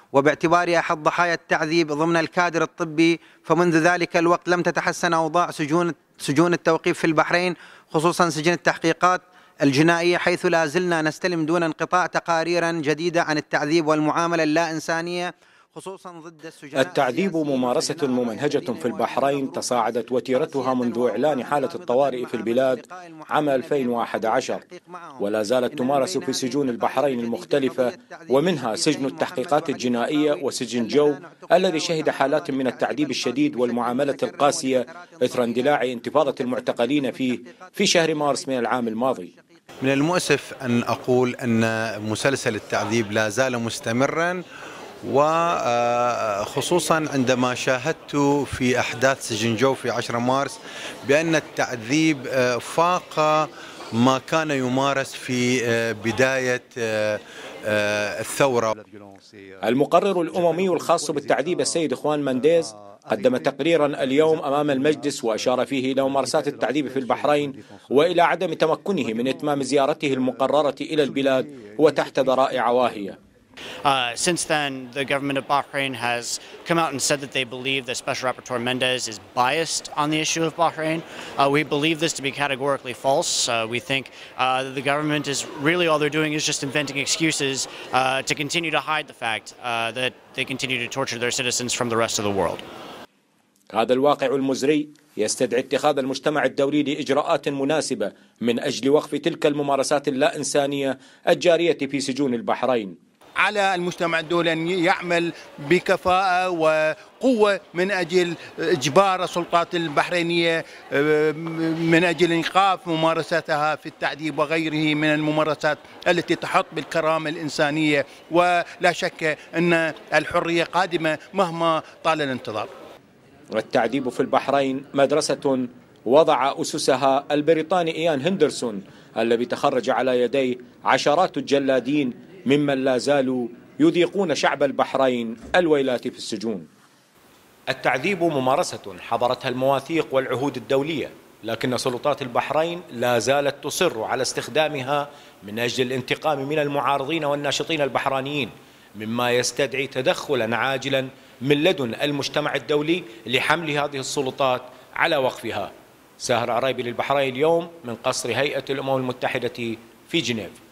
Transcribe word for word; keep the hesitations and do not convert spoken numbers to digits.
وباعتباري أحد ضحايا التعذيب ضمن الكادر الطبي، فمنذ ذلك الوقت لم تتحسن أوضاع سجون سجون التوقيف في البحرين، خصوصا سجن التحقيقات الجنائية، حيث لا زلنا نستلم دون انقطاع تقاريرا جديدة عن التعذيب والمعاملة اللا إنسانية، خصوصا ضد السجناء. التعذيب ممارسة ممنهجة في البحرين تصاعدت وتيرتها منذ إعلان حالة الطوارئ في البلاد عام ألفين وأحد عشر، ولا زالت تمارس في سجون البحرين المختلفة، ومنها سجن التحقيقات الجنائية وسجن جو الذي شهد حالات من التعذيب الشديد والمعاملة القاسية إثر اندلاع انتفاضة المعتقلين فيه في شهر مارس من العام الماضي. من المؤسف أن أقول أن مسلسل التعذيب لا زال مستمرا، وخصوصا عندما شاهدت في أحداث سجن جو في عشرة مارس بأن التعذيب فاق ما كان يمارس في بداية الثورة. المقرر الأممي الخاص بالتعذيب السيد إخوان مانديز قدم تقريرا اليوم أمام المجلس، وأشار فيه إلى ممارسات التعذيب في البحرين وإلى عدم تمكنه من إتمام زيارته المقررة إلى البلاد وتحت ذرائع واهية. Uh, since then, the government of Bahrain has come out and said that they believe that Special Rapporteur Mendez is biased on the issue of Bahrain. Uh, we believe this to be categorically false. Uh, we think uh, that the government is really all they're doing is just inventing excuses uh, to continue to hide the fact uh, that they continue to torture their citizens from the rest of the world. هذا الواقع المزري يستدعي اتخاذ المجتمع الدولي لإجراءات مناسبة من أجل وقف تلك الممارسات اللا إنسانية الجارية في سجون البحرين. على المجتمع الدولي أن يعمل بكفاءة وقوة من أجل إجبار السلطات البحرينية من أجل إيقاف ممارستها في التعذيب وغيره من الممارسات التي تحط بالكرامة الإنسانية، ولا شك أن الحرية قادمة مهما طال الانتظار. التعذيب في البحرين مدرسة وضع أسسها البريطاني إيان هندرسون الذي تخرج على يديه عشرات الجلادين ممن لا زالوا يذيقون شعب البحرين الويلات في السجون. التعذيب ممارسة حظرتها المواثيق والعهود الدولية، لكن سلطات البحرين لا زالت تصر على استخدامها من أجل الانتقام من المعارضين والناشطين البحرانيين، مما يستدعي تدخلا عاجلا من لدن المجتمع الدولي لحمل هذه السلطات على وقفها. ساهر عريبي للبحرين اليوم من قصر هيئة الأمم المتحدة في جنيف.